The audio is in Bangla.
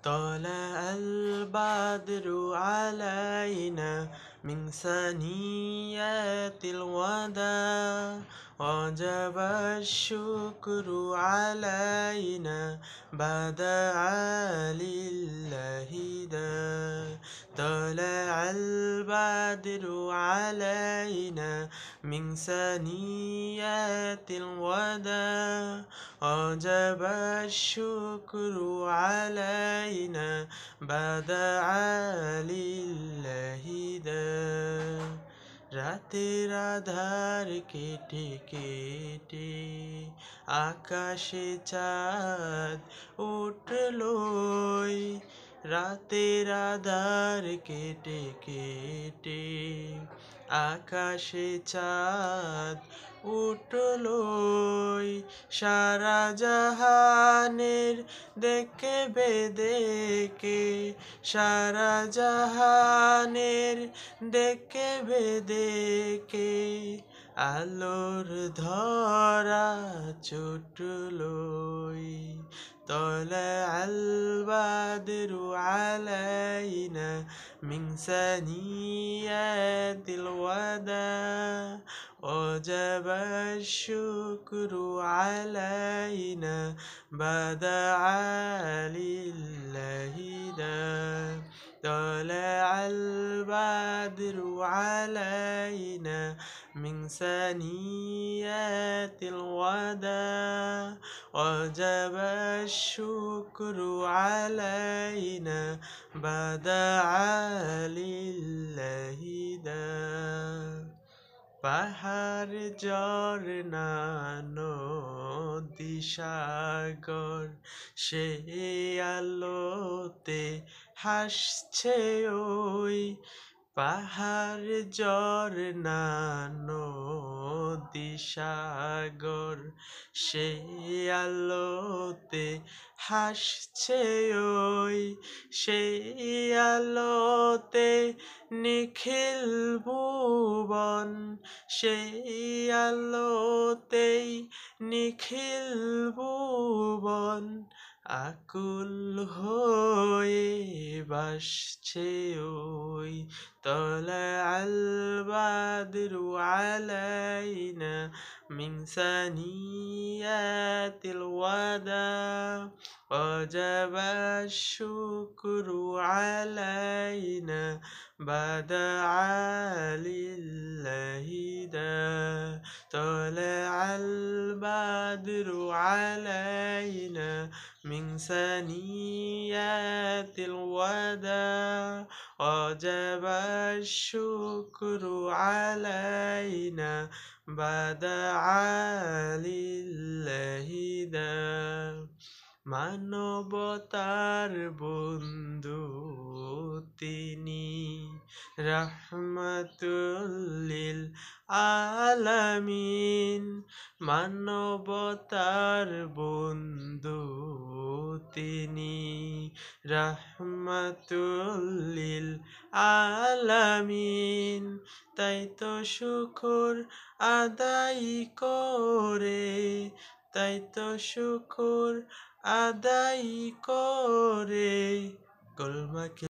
طلع البدر علينا من ثنيات الوداع وجب الشكر علينا بدعا لله دا طلع البدر علينا من ثنيات الوداع وجب الشكر علينا بدعا لله دا রাতের আধার কেটে কেটে আকাশে চাঁদ উঠলোই রাতের আধার কেটে কেটে আকাশে চাঁদ উঠলোই সারা জাহানের দেখবে দেখে সারা জাহানের দেখবে দেখে আলোর ধরা ছুটলোই طلع البدر علينا من ثنيات الوداع وجب الشكر علينا بدعا لله دا طلع البدر علينا من ثنيات الوداع وجب الشكر علينا بدعا لله دا পাহাড় ঝরনা নদী সাগর সে আলোতে হাসছে ওই পাহাড় ঝরনা নদী সাগর সে আলোতে হাসছে ওই সেই আলোতে নিখিল ভুবন সেই আলোতেই নিখিল ভুবন আকুল হয়ে ভাসছে ওই طلع البدر علينا من ثنيات الوداع وجب الشكر علينا بدعا لله دا طلع البدر علينا من ثنيات الوداع وجب الشكر علينا بدعا لله دا মানবতার বন্ধু তিনি রাহমাতুল লিল আলামিন মানবতার বন্ধু তিনি রাহমাতুল লিল আলামিন তাই তো শুকর আদায় করে তাই তো শুকর আদায় করে কলমা